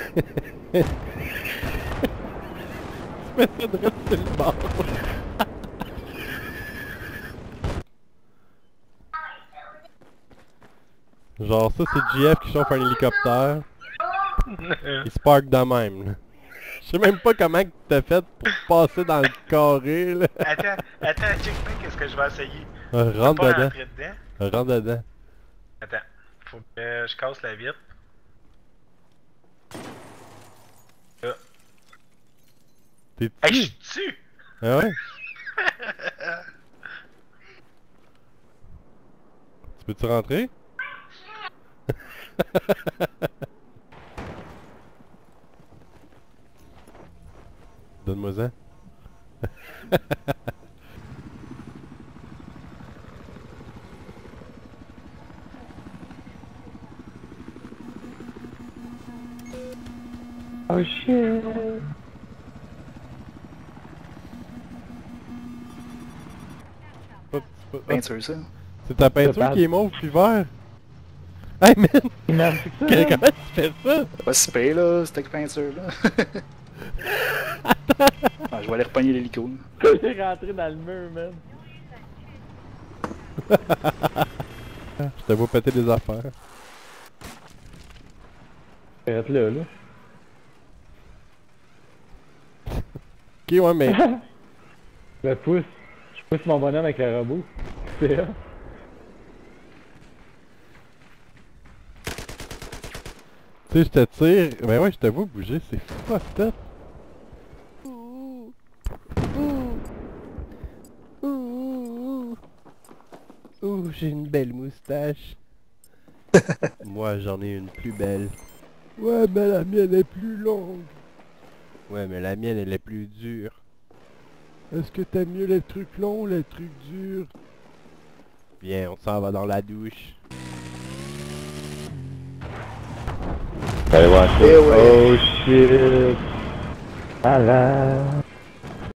Tu mets ça de sur le bord. Genre ça c'est GF qui chauffe un hélicoptère. Il se parque de même là. Je sais même pas comment que t'as fait pour passer dans le carré là. Attends, check bien qu'est-ce que je vais essayer. Rentre Pas dedans. rentrer dedans. Rentre dedans. Attends, faut que je casse la vitre. Là. T'es Hey, je dessus? suis dessus! Ah ouais? Tu peux-tu rentrer? Donne-moi ça. Oh shit! Peinture, ça. C'est ta peinture qui est mauve puis vert? Hey man! Comment Comment tu fais ça? C'est pas si pire, là, cette peinture-là. Ah, je vais aller repogner l'hélico. J'ai rentré dans le mur, man. Je te vois péter des affaires. Arrête là, là. Ok, ouais, mais... Je pousse mon bonhomme avec le robot. C'est ça. Tu sais, je te tire... Ben ouais, je te vois bouger, c'est fucked up. Ouh. Ouh. Ouh. Ouh, j'ai une belle moustache. Moi, j'en ai une plus belle. Ouais, mais la mienne est plus longue. Ouais, mais la mienne, elle est plus dure. Est-ce que t'aimes mieux les trucs longs ou les trucs durs? Viens, on s'en va dans la douche. Allez voir ça. Eh ouais. Oh shit! Ah là!